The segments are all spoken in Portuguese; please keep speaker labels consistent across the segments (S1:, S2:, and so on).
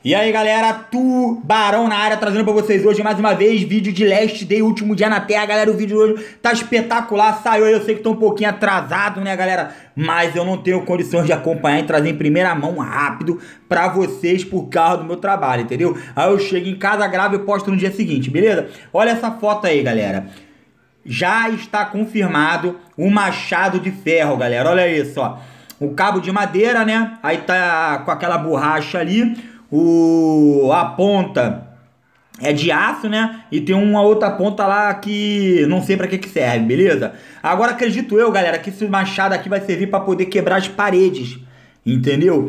S1: E aí galera, Tubarão na área, trazendo pra vocês hoje mais uma vez vídeo de Last Day, último dia na Terra. Galera, o vídeo de hoje tá espetacular, saiu aí, eu sei que tô um pouquinho atrasado, né galera, mas eu não tenho condições de acompanhar e trazer em primeira mão rápido pra vocês por causa do meu trabalho, entendeu? Aí eu chego em casa, gravo e posto no dia seguinte, beleza? Olha essa foto aí galera, já está confirmado o machado de ferro galera, olha isso ó, o cabo de madeira né, aí tá com aquela borracha ali. A ponta é de aço, né? E tem uma outra ponta lá que não sei pra que serve, beleza? Agora acredito eu, galera, que esse machado aqui vai servir pra poder quebrar as paredes, entendeu?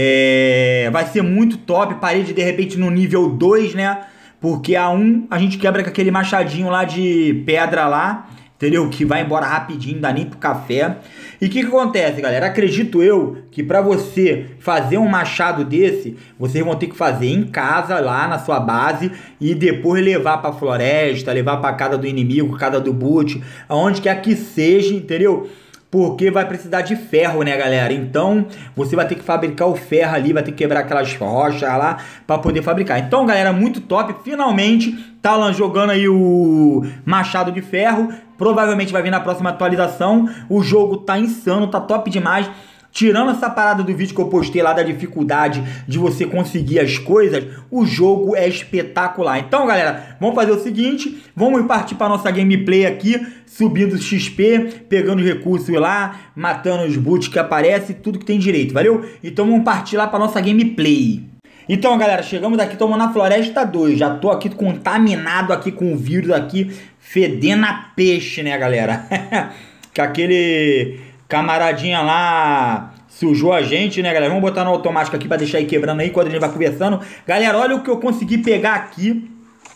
S1: Vai ser muito top, parede de repente no nível 2, né? Porque a 1 a gente quebra com aquele machadinho lá de pedra lá, entendeu? Que vai embora rapidinho, não dá nem pro café. E o que acontece, galera? Acredito eu que para você fazer um machado desse, vocês vão ter que fazer em casa, lá na sua base, e depois levar pra floresta, levar pra casa do inimigo, casa do boot, aonde quer que seja, entendeu? Porque vai precisar de ferro, né, galera? Então, você vai ter que fabricar o ferro ali, vai ter que quebrar aquelas rochas lá para poder fabricar. Então, galera, muito top. Finalmente, tá jogando aí o machado de ferro. Provavelmente vai vir na próxima atualização. O jogo tá insano, tá top demais. Tirando essa parada do vídeo que eu postei lá da dificuldade de você conseguir as coisas, o jogo é espetacular. Então, galera, vamos fazer o seguinte, vamos partir para nossa gameplay aqui, subindo XP, pegando os recursos lá, matando os boots que aparecem, tudo que tem direito, valeu? Então vamos partir lá para nossa gameplay. Então, galera, chegamos aqui, estamos na Floresta 2, já tô aqui contaminado aqui com o vírus aqui, fedendo a peixe, né, galera? Que aquele camaradinha lá sujou a gente, né, galera? Vamos botar no automático aqui pra deixar aí quebrando aí enquanto a gente vai conversando. Galera, olha o que eu consegui pegar aqui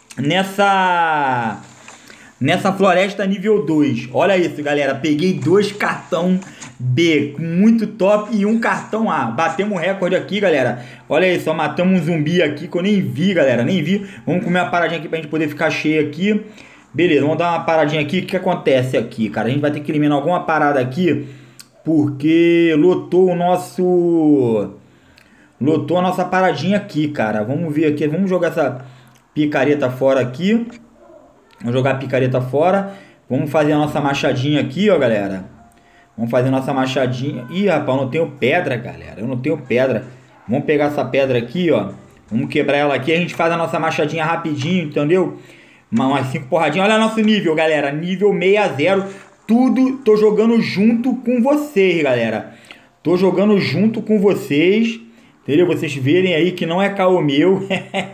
S1: nessa floresta nível 2. Olha isso, galera. Peguei 2 cartão B, muito top, e um cartão A. Batemos um recorde aqui, galera. Olha isso, só matamos um zumbi aqui que eu nem vi, galera. Nem vi. Vamos comer uma paradinha aqui pra gente poder ficar cheio aqui. Beleza, vamos dar uma paradinha aqui. O que acontece aqui, cara? A gente vai ter que eliminar alguma parada aqui, porque lotou a nossa paradinha aqui, cara. Vamos ver aqui, vamos jogar essa picareta fora aqui. Vamos jogar a picareta fora. Vamos fazer a nossa machadinha aqui, ó, galera. Vamos fazer a nossa machadinha. Ih, rapaz, eu não tenho pedra, galera. Eu não tenho pedra. Vamos pegar essa pedra aqui, ó. Vamos quebrar ela aqui. A gente faz a nossa machadinha rapidinho, entendeu? Umas 5 porradinhas. Olha nosso nível, galera. Nível 60. Tudo tô jogando junto com vocês, galera. Tô jogando junto com vocês. Entendeu? Vocês verem aí que não é caô meu.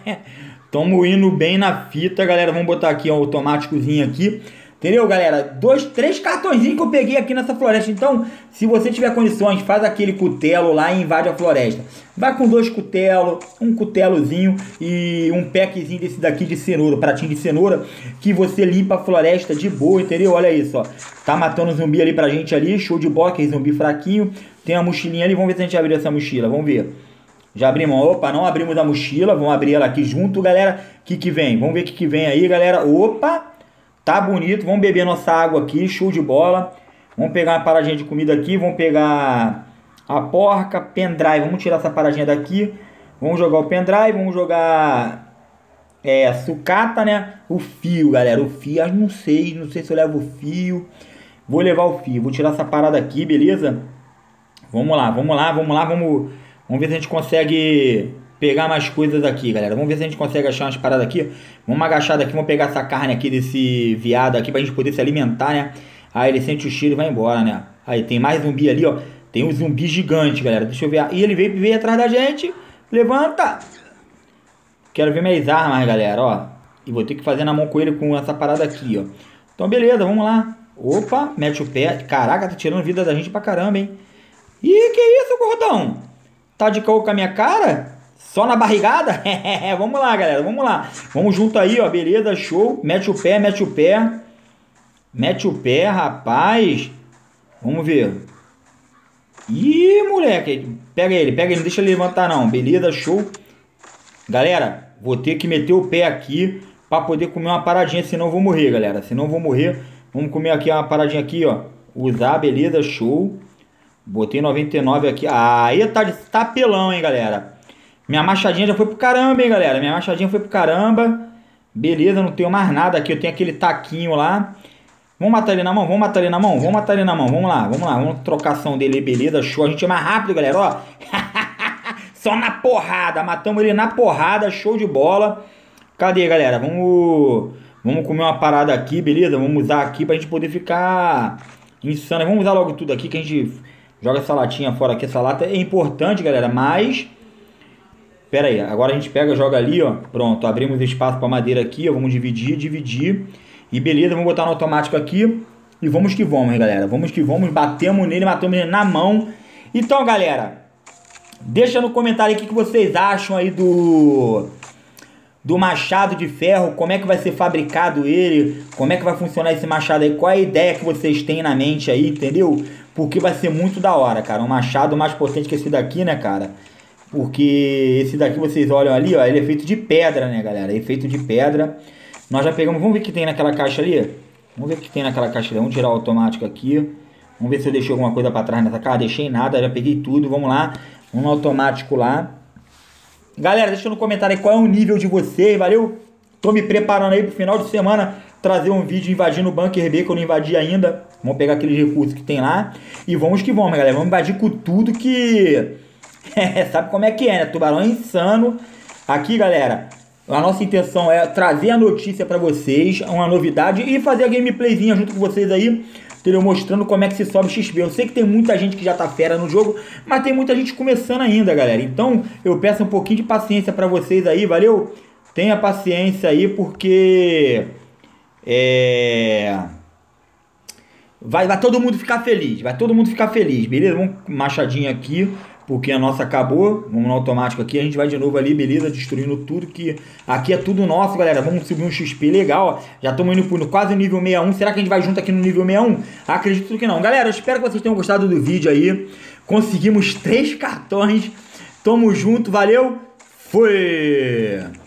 S1: Tamo indo bem na fita, galera. Vamos botar aqui um automáticozinho aqui. Entendeu, galera? 2, 3 cartõezinhos que eu peguei aqui nessa floresta. Então, se você tiver condições, faz aquele cutelo lá e invade a floresta. Vai com 2 cutelos, um cutelozinho e um packzinho desse daqui de cenoura, pratinho de cenoura, que você limpa a floresta de boa, entendeu? Olha isso, ó. Tá matando zumbi ali pra gente ali, show de bola, aquele zumbi fraquinho. Tem a mochilinha ali, vamos ver se a gente abriu essa mochila, vamos ver. Já abrimos, opa, não abrimos a mochila, vamos abrir ela aqui junto, galera. O que vem? Vamos ver o que vem aí, galera. Opa! Tá bonito, vamos beber nossa água aqui, show de bola. Vamos pegar uma paradinha de comida aqui, vamos pegar a porca, pendrive, vamos tirar essa paradinha daqui. Vamos jogar o pendrive, vamos jogar sucata, né? O fio, galera, o fio, não sei se eu levo o fio. Vou levar o fio, vou tirar essa parada aqui, beleza? Vamos lá, vamos ver se a gente consegue pegar mais coisas aqui, galera. Vamos ver se a gente consegue achar umas paradas aqui. Vamos agachar daqui, vamos pegar essa carne aqui desse viado aqui pra gente poder se alimentar, né? Aí ele sente o cheiro e vai embora, né? Aí tem mais zumbi ali, ó. Tem um zumbi gigante, galera. Deixa eu ver. E ele veio atrás da gente. Levanta! Quero ver minhas armas, galera, ó. E vou ter que fazer na mão com ele com essa parada aqui, ó. Então, beleza, vamos lá. Opa, mete o pé. Caraca, tá tirando vida da gente pra caramba, hein? Ih, que isso, gordão? Tá de caô com a minha cara? Só na barrigada? Vamos lá, galera, vamos lá. Vamos junto aí, ó, beleza, show. Mete o pé, mete o pé. Mete o pé, rapaz. Vamos ver. Ih, moleque. Pega ele, não deixa ele levantar não. Beleza, show. Galera, vou ter que meter o pé aqui pra poder comer uma paradinha, senão eu vou morrer, galera. Senão eu vou morrer. Vamos comer aqui uma paradinha aqui, ó. Usar, beleza, show. Botei 99 aqui. Aí tá apelão, hein, galera. Minha machadinha já foi pro caramba, hein, galera. Minha machadinha foi pro caramba. Beleza, não tenho mais nada aqui. Eu tenho aquele taquinho lá. Vamos matar ele na mão, vamos matar ele na mão, vamos matar ele na mão. Vamos lá, vamos lá. Vamos trocação dele, beleza, show. A gente é mais rápido, galera, ó. Só na porrada. Matamos ele na porrada, show de bola. Cadê, galera? Vamos comer uma parada aqui, beleza? Vamos usar aqui pra gente poder ficar insano. Vamos usar logo tudo aqui que a gente joga essa latinha fora aqui. Essa lata é importante, galera, mas... Pera aí, agora a gente pega, joga ali, ó. Pronto, abrimos espaço pra madeira aqui, ó. Vamos dividir. E beleza, vamos botar no automático aqui. E vamos que vamos, galera. Vamos que vamos, batemos nele, matamos ele na mão. Então, galera, deixa no comentário aí o que vocês acham aí do machado de ferro, como é que vai ser fabricado ele, como é que vai funcionar esse machado aí, qual é a ideia que vocês têm na mente aí, entendeu? Porque vai ser muito da hora, cara, um machado mais potente que esse daqui, né, cara? Porque esse daqui vocês olham ali, ó, ele é feito de pedra, né, galera, é feito de pedra. Nós já pegamos, vamos ver o que tem naquela caixa ali, vamos ver o que tem naquela caixa ali, vamos tirar o automático aqui, vamos ver se eu deixei alguma coisa pra trás nessa caixa, deixei nada, já peguei tudo, vamos lá, vamos no automático lá. Galera, deixa no comentário aí qual é o nível de vocês, valeu? Tô me preparando aí pro final de semana trazer um vídeo invadindo o Bunker B, que eu não invadi ainda. Vamos pegar aqueles recursos que tem lá. E vamos que vamos, galera. Vamos invadir com tudo que... sabe como é que é, né? Tubarão é insano. Aqui, galera, a nossa intenção é trazer a notícia pra vocês, uma novidade, e fazer a gameplayzinha junto com vocês aí, entendeu? Mostrando como é que se sobe XP. Eu sei que tem muita gente que já tá fera no jogo, mas tem muita gente começando ainda, galera. Então, eu peço um pouquinho de paciência pra vocês aí, valeu? Tenha paciência aí, porque... Vai todo mundo ficar feliz, vai todo mundo ficar feliz, beleza? Vamos com machadinha aqui, porque a nossa acabou. Vamos no automático aqui, a gente vai de novo ali, beleza? Destruindo tudo, que aqui é tudo nosso, galera. Vamos subir um XP legal, ó. Já estamos indo por quase nível 61. Será que a gente vai junto aqui no nível 61? Acredito que não. Galera, eu espero que vocês tenham gostado do vídeo aí. Conseguimos 3 cartões. Tamo junto, valeu? Fui!